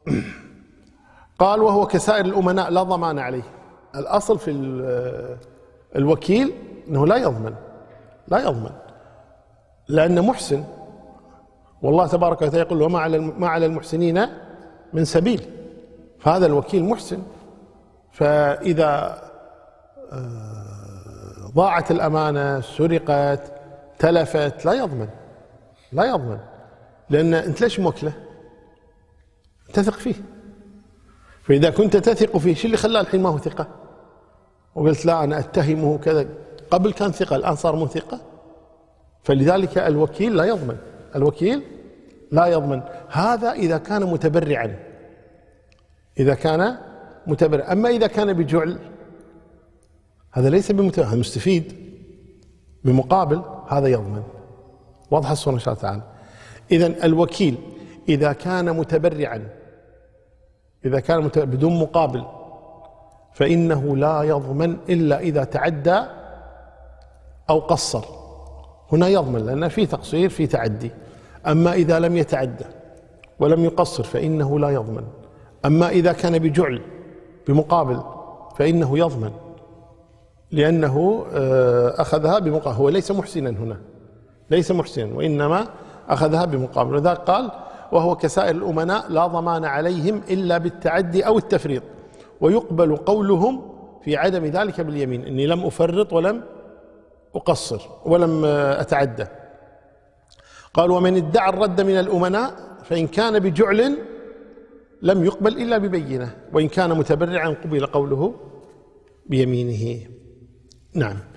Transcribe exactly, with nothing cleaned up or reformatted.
قال وهو كسائر الأمناء لا ضمان عليه. الأصل في الوكيل أنه لا يضمن، لا يضمن لأنه محسن، والله تبارك وتعالى يقول وما على ما على المحسنين من سبيل، فهذا الوكيل محسن. فإذا ضاعت الأمانة، سرقت، تلفت، لا يضمن، لا يضمن، لأن أنت ليش موكله؟ تثق فيه. فإذا كنت تثق فيه، شو اللي خلاه الحين ما هو ثقة؟ وقلت لا أنا أتهمه كذا، قبل كان ثقة الآن صار مو ثقة. فلذلك الوكيل لا يضمن، الوكيل لا يضمن. هذا إذا كان متبرعا، إذا كان متبرعا. أما إذا كان بجعل، هذا ليس بمتبرع، هذا مستفيد بمقابل، هذا يضمن. واضح الصورة إن شاء الله تعالى. إذن الوكيل إذا كان متبرعا، إذا كان متبرع بدون مقابل، فإنه لا يضمن إلا إذا تعدى أو قصر، هنا يضمن لأن في تقصير، في تعدي. أما إذا لم يتعدى ولم يقصر فإنه لا يضمن. أما إذا كان بجعل بمقابل فإنه يضمن، لأنه أخذها بمقابل، هو ليس محسنا هنا، ليس محسنا، وإنما أخذها بمقابل. وذلك قال وهو كسائر الأمناء لا ضمان عليهم إلا بالتعدي أو التفريط، ويقبل قولهم في عدم ذلك باليمين، إني لم أفرط ولم أقصر ولم أتعدى. قال ومن ادعى الرد من الأمناء فإن كان بجعل لم يقبل إلا ببينة، وإن كان متبرعا قبل قوله بيمينه. نعم.